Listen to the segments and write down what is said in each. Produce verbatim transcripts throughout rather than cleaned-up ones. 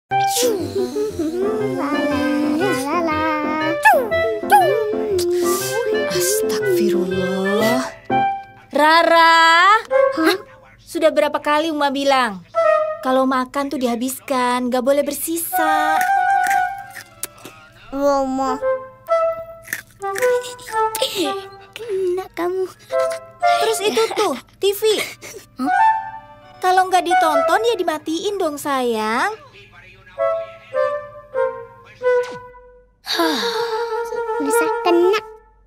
Astagfirullah. Rara, hah? Sudah berapa kali Uma bilang kalau makan tuh dihabiskan, gak boleh bersisa. Mama, kena kamu. Terus itu tuh T V, huh? Kalau nggak ditonton ya dimatiin dong sayang. Bisa kena.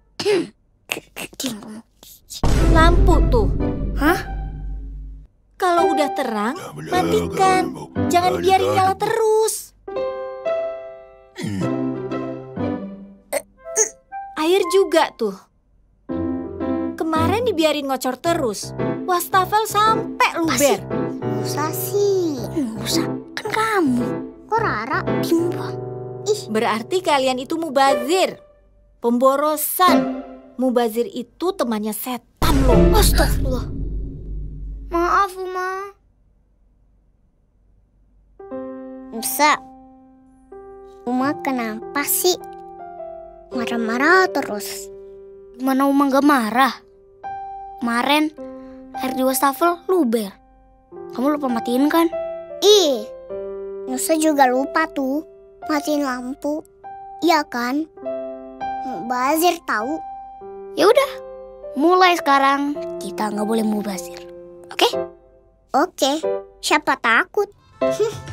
Lampu tuh. Hah? Kalau udah terang, matikan. Jangan biarin nyala terus. Air juga tuh. Kemarin dibiarin ngocor terus. Wastafel sampai luber. Musa sih. Musa, kan kamu. Kok Rara timbang? Ih. Berarti kalian itu mubazir. Pemborosan. Mubazir itu temannya setan loh. Astagfirullah. Maaf, Uma. Musa, Uma kenapa sih marah-marah terus? Gimana Uma gak marah? Kemarin air di wastafel luber. Kamu lupa matiin kan? Ih, Nusa juga lupa tuh matiin lampu. Iya kan? Mubazir tahu. Ya udah, mulai sekarang kita nggak boleh mubazir. Oke? Oke. Siapa takut?